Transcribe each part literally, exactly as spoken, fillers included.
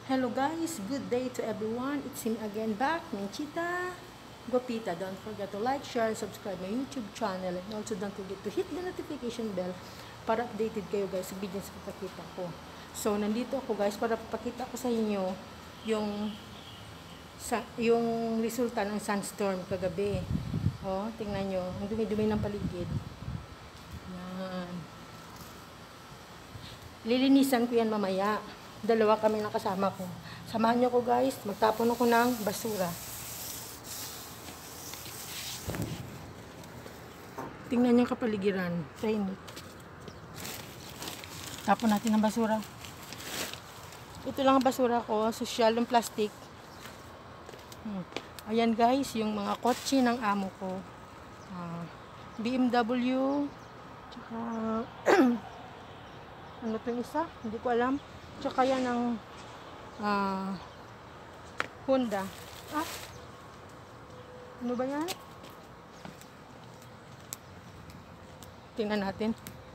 Hello guys, good day to everyone. It's me again back, Minchita Gopita. Don't forget to like, share, and subscribe my YouTube channel. And also don't forget to hit the notification bell para updated kayo guys sa videos na papakita ko. So, nandito ako guys para papakita ko sa inyo yung sa, yung resulta ng sunstorm kagabi. Oh, tingnan nyo. Ang dumi-dumi ng paligid. Yan. Lilinisan ko yan mamaya. Dalawa kami ng kasama ko. Samahan nyo ko guys. Magtapon ako ng basura. Tingnan nyo yung kapaligiran. Tahimik. Tapon natin ng basura. Ito lang ang basura ko. Social yung plastic. Hmm. Ayan guys, yung mga kotse ng amo ko. Uh, B M W. Tsaka ano ito yung isa? Hindi ko alam. Tsaka yan ang uh, Honda. Ah? Ano ba yan? Tingnan natin.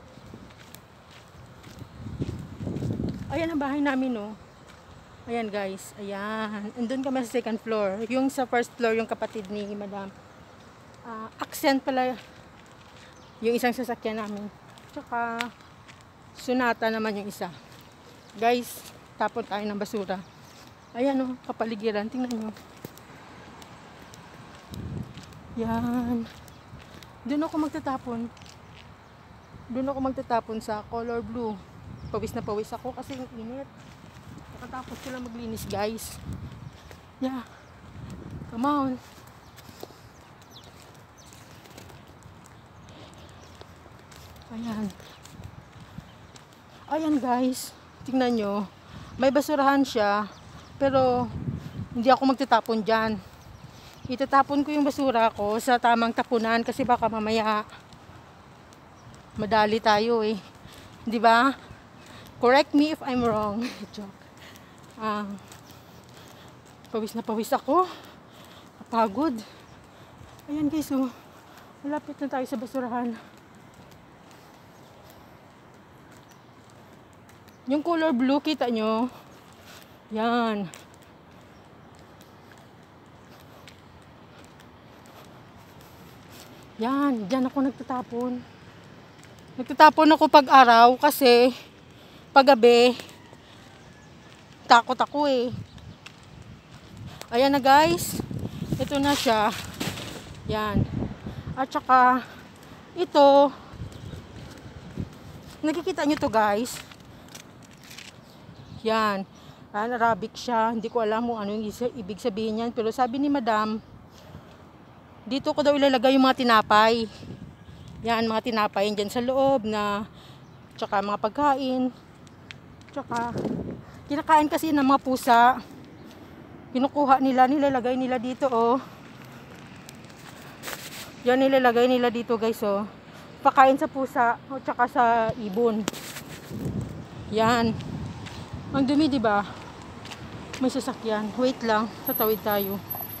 Ayan ang bahay namin, no? Ayan, guys. Ayan. Andun kami sa second floor. Yung sa first floor, yung kapatid ni Madam. Uh, accent pala yung isang sasakyan namin. Tsaka Sonata naman yung isa. Guys, tapon tayo ng basura. Ayan o, kapaligiran. Tingnan nyo. Yan. Doon ako magtatapon. Doon ako magtatapon sa color blue. Pawis na pawis ako kasi yung init. Nakatapos ko lang maglinis, guys. Yeah. Come on. Ayan. Ayan, guys. Tingnan nyo, may basurahan siya, pero hindi ako magtatapon dyan. Itatapon ko yung basura ko sa tamang tapunan kasi baka mamaya madali tayo eh. Di ba? Correct me if I'm wrong. Joke. Ah, pawis na pawis ako. Kapagod. Ayan guys, oh. Malapit na tayo sa basurahan. Yung color blue, kita nyo? Yan. Yan, dyan ako nagtatapon. Nagtatapon ako pag araw kasi pag gabi, takot ako eh. Ayan na guys. Ito na siya. Yan. At saka, ito, nakikita nyo to guys. Yan. Arabic siya. Hindi ko alam kung ano yung ibig sabihin yan. Pero sabi ni Madam, dito ko daw ilalagay yung mga tinapay. Yan, mga tinapay dyan sa loob na tsaka mga pagkain. Tsaka, kinakain kasi ng mga pusa. Kinukuha nila, nilalagay nila dito, oh. Yan, nilalagay nila dito, guys, oh. Pakain sa pusa, o tsaka sa ibon. Yan. Ang dumi, di ba? May sasakyan. Wait lang, tatawid tayo.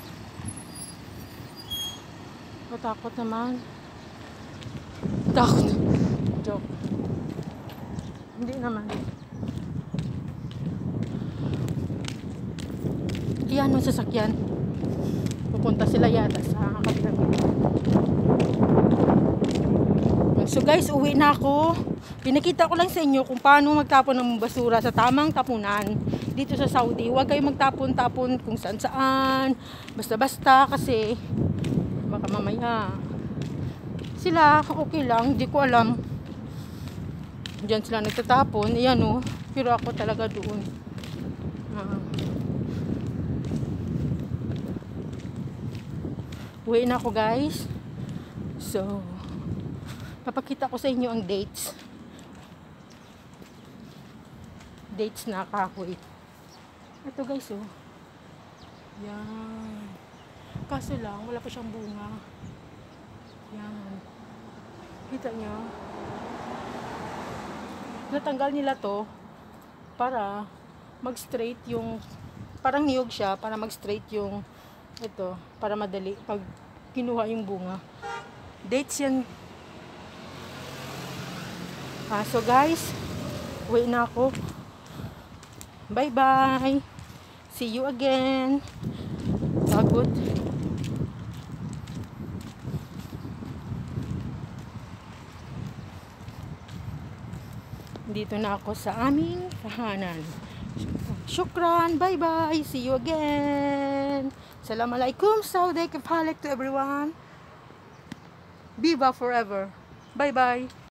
Matakot naman. Takot. Joke. Hindi naman. Iyan yung sasakyan. Pupunta sila yata sa kabilang. So guys, uwi na ako. Pinakita ko lang sa inyo kung paano magtapon ng basura sa tamang tapunan dito sa Saudi. Huwag kayo magtapon-tapon kung saan-saan. Basta-basta kasi baka mamaya sila okay lang. Hindi ko alam. Diyan sila nagtatapon. Ayan o. Pero ako talaga doon. Uh, uwi na ako guys. So, papakita ko sa inyo ang dates. Dates na kahoy. Ito guys, oh. Yan. Kaso lang, wala pa siyang bunga. Yan. Kita nyo? Natanggal nila to para mag-straight yung, parang niyog siya, para mag-straight yung, ito, para madali, pag kinuha yung bunga. Dates yan. Ah, so guys, uwi na ako. Bye-bye! See you again. Tagot. Dito na ako sa aming tahanan. Shukran. Bye-bye. See you again. Assalamualaikum. Saudi kifalik to everyone. Viva forever. Bye-bye.